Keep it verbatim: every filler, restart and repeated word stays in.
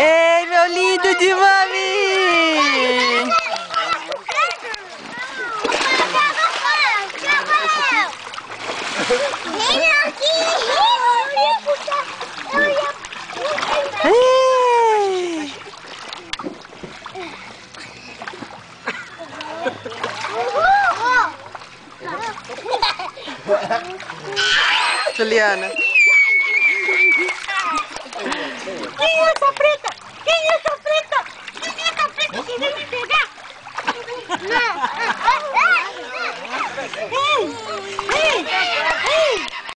Ei, meu lindo de mami! Vem aqui! Ei! Juliana.